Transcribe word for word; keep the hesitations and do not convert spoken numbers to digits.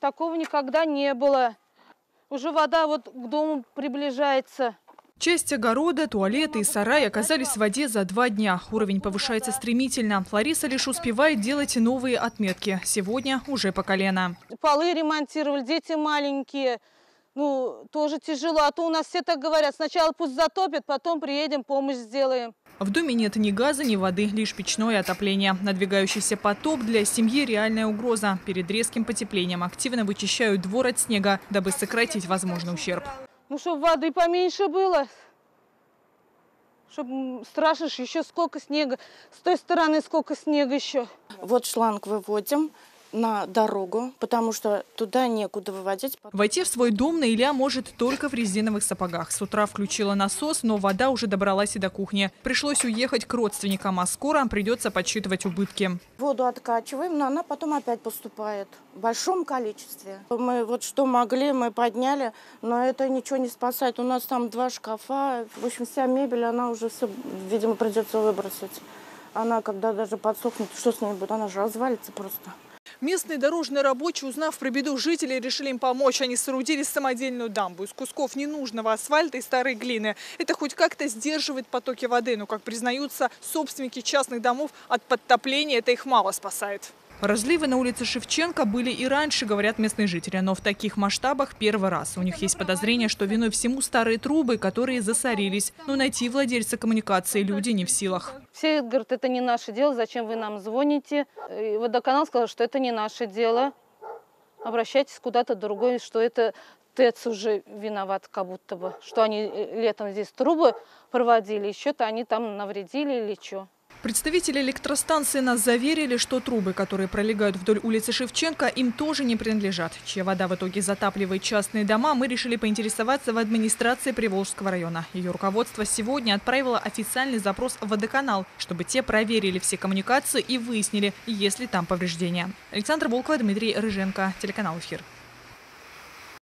Такого никогда не было. Уже вода вот к дому приближается. Часть огорода, туалеты и сарай оказались в воде за два дня. Уровень повышается стремительно. Лариса лишь успевает делать новые отметки. Сегодня уже по колено. Полы ремонтировали, дети маленькие. Ну, тоже тяжело. А то у нас все так говорят. Сначала пусть затопят, потом приедем, помощь сделаем. В доме нет ни газа, ни воды, лишь печное отопление. Надвигающийся потоп для семьи – реальная угроза. Перед резким потеплением активно вычищают двор от снега, дабы сократить возможный ущерб. Ну, чтобы воды поменьше было. Чтобы страшно, еще сколько снега. С той стороны сколько снега еще. Вот шланг выводим на дорогу, потому что туда некуда выводить. Войти в свой дом Наиля может только в резиновых сапогах. С утра включила насос, но вода уже добралась и до кухни. Пришлось уехать к родственникам, а скоро придется подсчитывать убытки. Воду откачиваем, но она потом опять поступает в большом количестве. Мы вот что могли, мы подняли, но это ничего не спасает. У нас там два шкафа, в общем, вся мебель, она уже все, видимо, придется выбросить. Она, когда даже подсохнет, что с ней будет? Она же развалится просто. Местные дорожные рабочие, узнав про беду жителей, решили им помочь. Они соорудили самодельную дамбу из кусков ненужного асфальта и старой глины. Это хоть как-то сдерживает потоки воды, но, как признаются собственники частных домов, от подтопления это их мало спасает. Разливы на улице Шевченко были и раньше, говорят местные жители, но в таких масштабах первый раз. У них есть подозрение, что виной всему старые трубы, которые засорились. Но найти владельца коммуникации люди не в силах. Все говорят, это не наше дело, зачем вы нам звоните? И водоканал сказал, что это не наше дело. Обращайтесь куда-то другой, что это ТЭЦ уже виноват как будто бы. Что они летом здесь трубы проводили, и что-то они там навредили или что. Представители электростанции нас заверили, что трубы, которые пролегают вдоль улицы Шевченко, им тоже не принадлежат. Чья вода в итоге затапливает частные дома, мы решили поинтересоваться в администрации Приволжского района. Ее руководство сегодня отправило официальный запрос в водоканал, чтобы те проверили все коммуникации и выяснили, есть ли там повреждения. Александра Волкова, Дмитрий Рыженко, телеканал «Эфир».